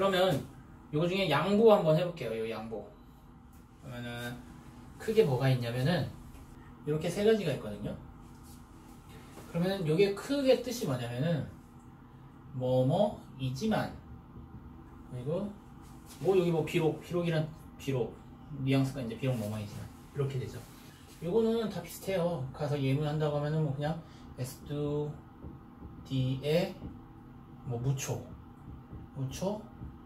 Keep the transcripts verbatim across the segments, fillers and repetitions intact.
그러면 요거 중에 양보 한번 해볼게요. 요 양보. 그러면은 크게 뭐가 있냐면은 이렇게 세 가지가 있거든요. 그러면은 요게 크게 뜻이 뭐냐면은 뭐뭐이지만, 그리고 뭐 여기 뭐 비록, 비록이란 비록 뉘앙스가 이제 비록 뭐뭐이지만 이렇게 되죠. 요거는 다 비슷해요. 가서 예문한다고 하면은 뭐 그냥 에스투디에 뭐 무초 mucho.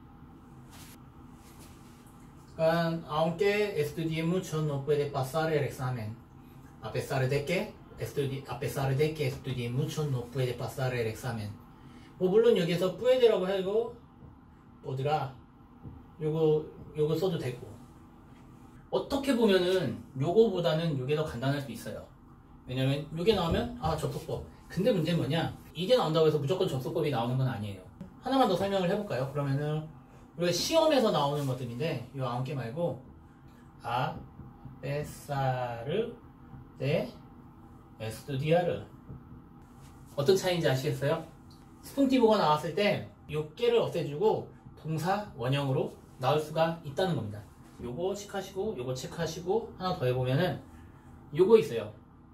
Aunque estudie mucho no puede pasar el examen. A pesar de que estudie, a pesar de que estudie mucho no puede pasar el examen. 뭐 물론 여기서 puede라고 하고 podrá 요거 요거 써도 되고. 어떻게 보면은 요거보다는 요게 더 간단할 수 있어요. 왜냐면 요게 나오면 아 접속법. 근데 문제는 뭐냐? 이게 나온다고 해서 무조건 접속법이 나오는 건 아니에요. 하나만 더 설명을 해볼까요? 그러면은 우리가 시험에서 나오는 것들인데 요 아홉 개 말고 a pesar de estudiar 어떤 차이인지 아시겠어요? 스풍티브가 나왔을 때 요 깨를 없애주고 동사 원형으로 나올 수가 있다는 겁니다. 요거 체크하시고 요거 체크하시고 하나 더 해보면은 요거 있어요.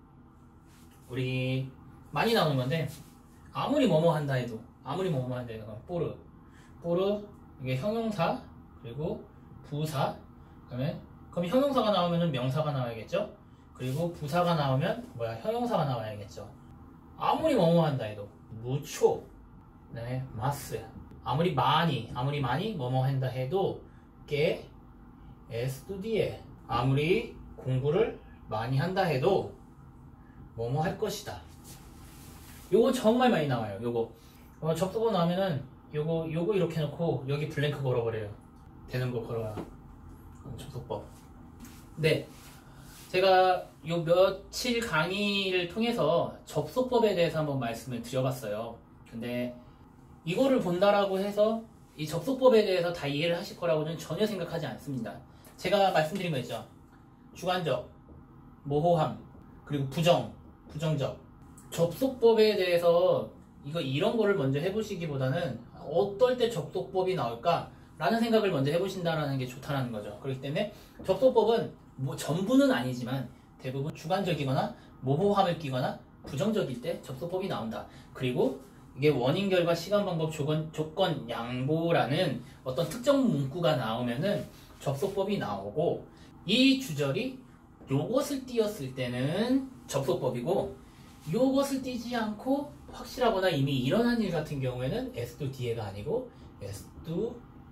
우리 많이 나오는 건데 아무리 뭐뭐 한다 해도 아무리 뭐뭐 한다 해도 포르 포르 이게 형용사 그리고 부사 그다음에 그럼 형용사가 나오면은 명사가 나와야겠죠. 그리고 부사가 나오면 뭐야 형용사가 나와야겠죠. 아무리 뭐뭐 한다 해도 무초 그다음에 마스 아무리 많이 아무리 많이 뭐뭐 한다 해도 que estudie 아무리 공부를 많이 한다 해도 뭐뭐 할 것이다. 요거 정말 많이 나와요. 요거 어, 접속어 나오면은 요거 요거 이렇게 놓고 여기 블랭크 걸어버려요. 되는 거 걸어요. 접속법. 네, 제가 요 며칠 강의를 통해서 접속법에 대해서 한번 말씀을 드려봤어요. 근데 이거를 본다라고 해서 이 접속법에 대해서 다 이해를 하실 거라고는 전혀 생각하지 않습니다. 제가 말씀드린 거 있죠. 주관적, 모호함, 그리고 부정, 부정적. 접속법에 대해서 이거 이런 거를 먼저 해보시기보다는 어떨 때 접속법이 나올까 라는 생각을 먼저 해보신다는 게 좋다는 거죠. 그렇기 때문에 접속법은 뭐 전부는 아니지만 대부분 주관적이거나 모호함을 끼거나 부정적일 때 접속법이 나온다. 그리고 이게 원인, 결과, 시간, 방법, 조건, 조건, 양보라는 어떤 특정 문구가 나오면은 접속법이 나오고 이 주절이 요것을 띄었을 때는 접속법이고 요것을 띄지 않고 확실하거나 이미 일어난 일 같은 경우에는 에스투디에가 아니고 에스투디아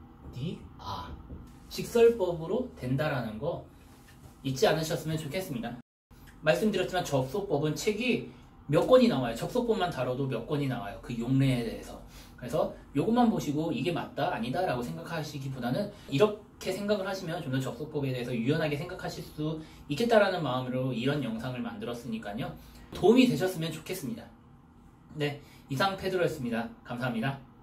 직설법으로 된다라는 거 잊지 않으셨으면 좋겠습니다. 말씀드렸지만 접속법은 책이 몇 권이 나와요. 접속법만 다뤄도 몇 권이 나와요. 그 용례에 대해서. 그래서 요것만 보시고 이게 맞다 아니다 라고 생각하시기보다는 이렇게 생각을 하시면 좀 더 접속법에 대해서 유연하게 생각하실 수 있겠다라는 마음으로 이런 영상을 만들었으니까요. 도움이 되셨으면 좋겠습니다. 네, 이상 페드로였습니다. 감사합니다.